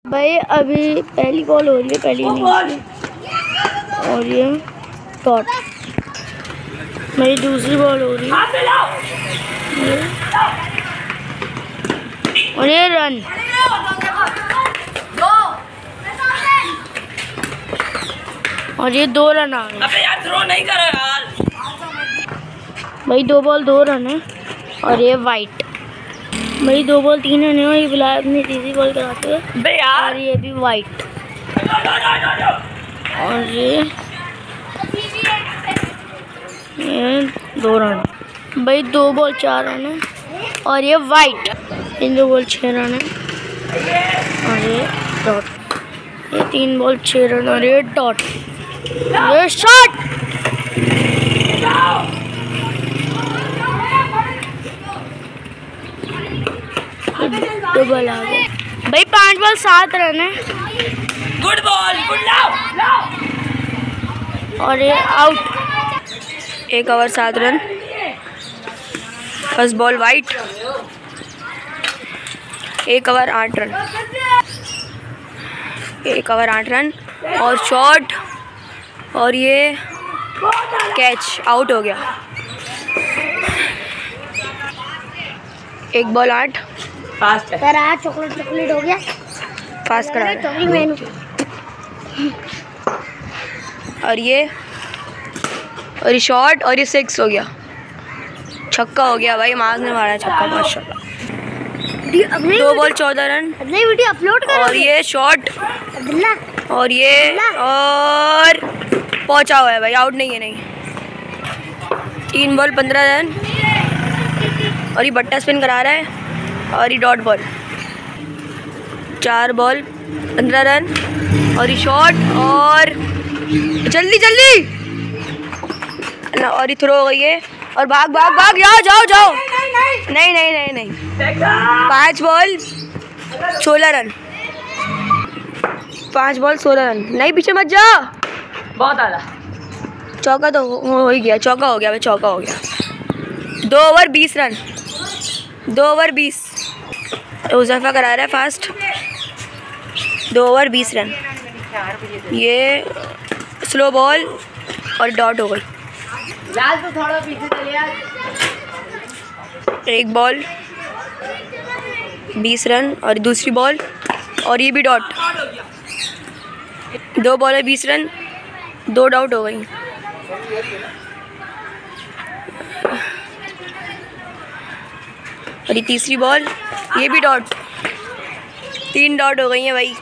भाई अभी पहली बॉल हो रही है, पहली इनिंग्स और ये डॉट। मेरी दूसरी बॉल हो रही है और ये रन। और ये 2 रन आ गए। अबे यार थ्रो नहीं करो यार। भाई 2 बॉल 2 रन है और ये वाइट। भाई 2 बॉल 3 रन है और ये बुलाया अपनी तीसरी बॉल कराते हुए और ये भी वाइट। और ये 2 रन। भाई 2 बॉल 4 रन है और ये वाइट। इन 2 बॉल 6 रन है और ये डॉट। ये 3 बॉल 6 रन और ये डॉट। ये शॉट। डबल आ गया। भाई 5 बॉल 7 रन है। गुड बॉल, गुड लाओ। और ये out. 1 over 7 run. First ball wide. 1 over 8 run. 1 over 8 run और शॉट और ये कैच, आउट हो गया। 1 बॉल 8। फास्ट है। चॉकलेट हो गया। फास्ट करा रहा है। और ये शॉट और ये 6 हो गया। छक्का हो गया भाई, मार्ग ने मारा छक्का माशाल्लाह। 2 बॉल 14 रन। नई वीडियो अपलोड कर। और ये शॉट और ये और पहुंचा हुआ है भाई, आउट नहीं है। नहीं, 3 बॉल 15 रन और ये बट्टा स्पिन करा रहा है और ये डॉट बॉल। 4 बॉल 15 रन और ये शॉट और जल्दी और ये थ्रो हो गई है और भाग जाओ। नहीं। 5 बॉल 16 रन। 5 ball 16 run. नहीं, पीछे मत जा। बहुत आला। चौका तो हो ही गया। चौका हो गया भाई, चौका हो गया। 2 ओवर 20 रन। 2 ओवर 20। उज़ैफ़ा करा रहा है फास्ट। 2 over 20 run. ये स्लो बॉल और डॉट हो गई। लाल तो थोड़ा पीछे चले यार। 1 बॉल 20 रन और दूसरी बॉल और ये भी डॉट। 2 बॉल है 20 रन, 2 डॉट हो गई। और ये तीसरी बॉल, ये भी डॉट। 3 डॉट हो गई हैं भाई।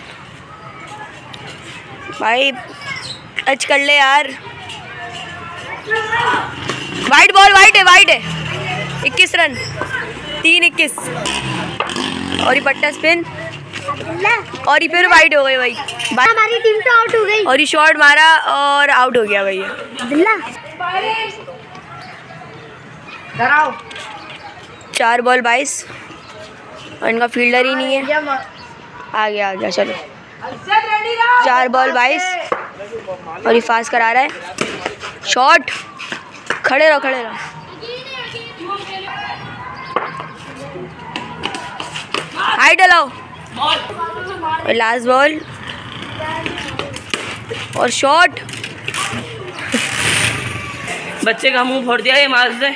टच कर ले यार। वाइट बॉल, वाइट है 21 रन। 3-21 और ये पट्टा स्पिन और ये फिर वाइट हो गई भाई। हमारी टीम तो आउट हो गई। और ये शॉट मारा और आउट हो गया भैया। 4 बॉल 22 और इनका फील्डर ही नहीं है। आ गया चलो। 4 बॉल 22 और ये फास्ट करा रहा है। शॉट, खड़े रहो। हाइट अलाओ। लास्ट बॉल और शॉट। बच्चे का मुंह फोड़ दिया ये मार से।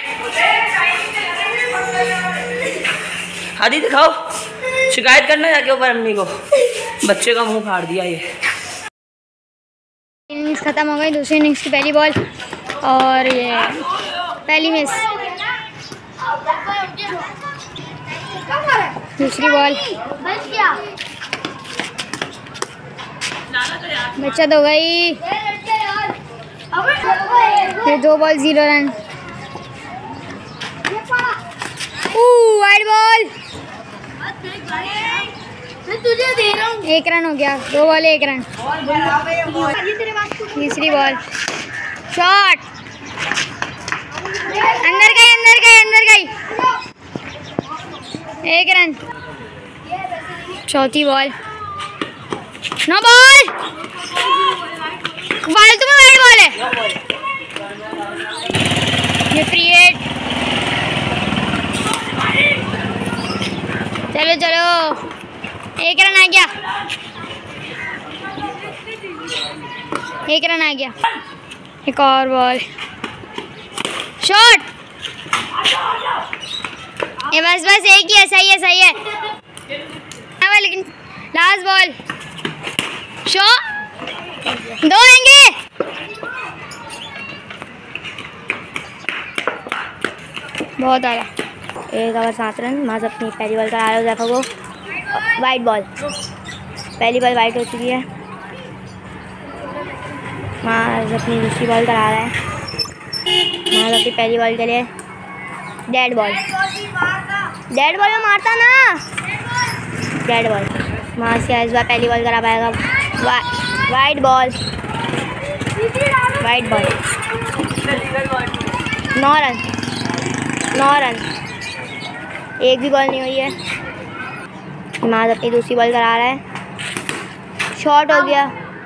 हादी दिखाओ, शिकायत करना जाके ऊपर अम्मी को। बच्चे का मुंह फाड़ दिया ये। इनिंग्स खत्म हो गई। दूसरी इनिंग्स की पहली बॉल और ये पहली मिस। दूसरी बॉल बचत हो गई। ये 2 बॉल 0 रन। Wide ball. तुझे दे रहा हूँ। 1 रन हो गया। 2 बॉल 1 रन। तीसरी बॉल, शॉट, अंदर गई। 1 रन। चौथी बॉल, नो बॉल। फालतू में वाइड बॉल है। ये फ्री हिट। चलो एक रन आ गया, एक रन आ गया। एक और बॉल, शॉट। ये बस बस एक ही है, सही है सही है। लेकिन लास्ट बॉल, शॉट। 2 आएंगे। बहुत आया। 1 ओवर 7 रन। माज अपनी पहली बॉल करा रहा है को वाइट बॉल। पहली बॉल वाइट हो चुकी है। माज अपनी दूसरी बॉल करा रहा है। माज अपनी पहली बॉल के लिए डेड बॉल। डेड बॉल में मारता ना, डेड बॉल। माज से इस बार पहली बॉल करा पाएगा। Wide ball, wide ball. 9 run, 9 run. एक भी बॉल नहीं हुई है। माज अपनी दूसरी बॉल करा रहा है। शॉट हो गया,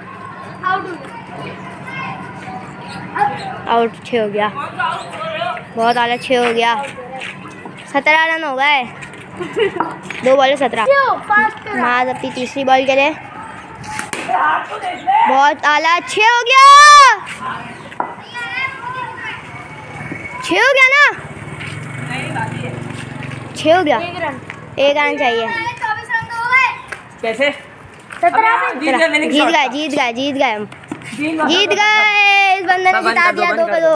आउट। 6 हो गया, बहुत आला। 6 हो गया। 17 रन हो गए। 2 बॉल 17। माज अपनी तीसरी बॉल के लिए बहुत आला। 6 हो गया, 6 हो गया ना, 6 हो गया। 1 रन चाहिए। कैसे? 17 जीत गए, जीत गए, जीत गए, जीत गए हम, जीत गए। इस बंदे ने जिता दिया 2 पे 2।